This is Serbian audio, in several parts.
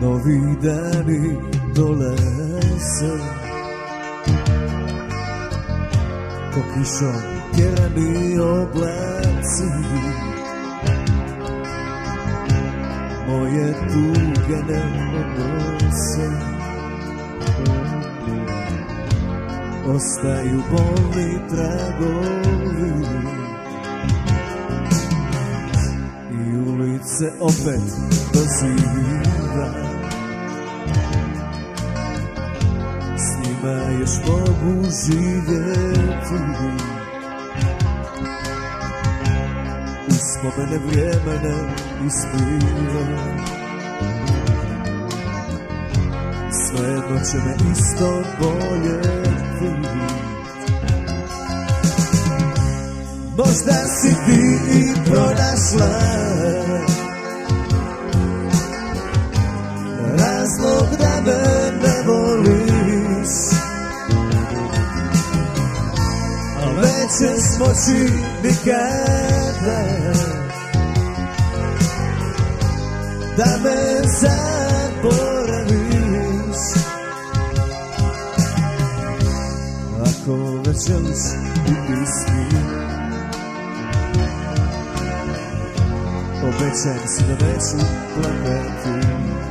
Novi dani dolaze, ko kišom tjerani oblaci, moje tuge ne odnose, ostaju bolni tragovi i ulice opet dozivam. S njima još mogu živjeti, uspomene vrijeme ne ispire. Svejedno će me isto boljeti. Možda si ti i pronašla razlog da me ne voliš, a nećeš moći nikada da me zaboraviš. Ako me želiš biti s njim, obećajem si da neću plakati.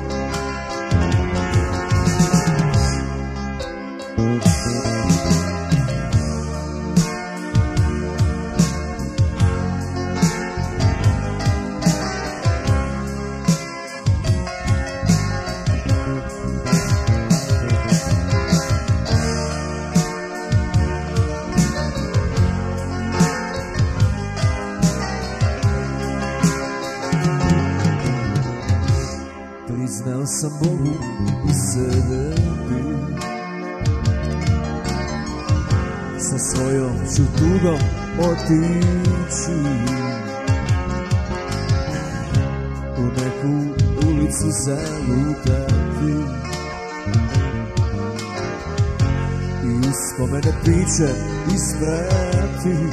Priznao sam Bogu i sebi, sa svojom ću tugom otići u neku ulicu zalutati i uspomene piće isprati.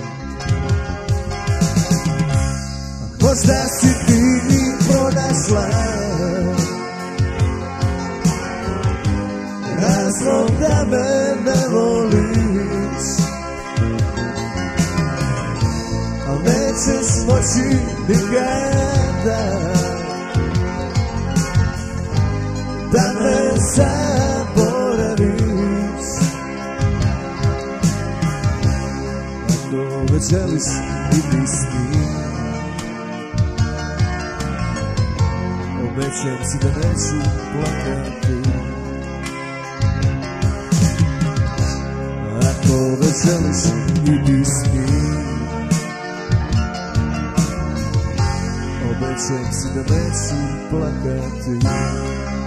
Možda si ti pronašla razlog da me ne voliš, al nećeš moći nikada da me zaboraviš. Ako već želiš biti s njim, obećajem si da neću plakati. Ako već želiš biti s njim, obećajem si da neću plakati.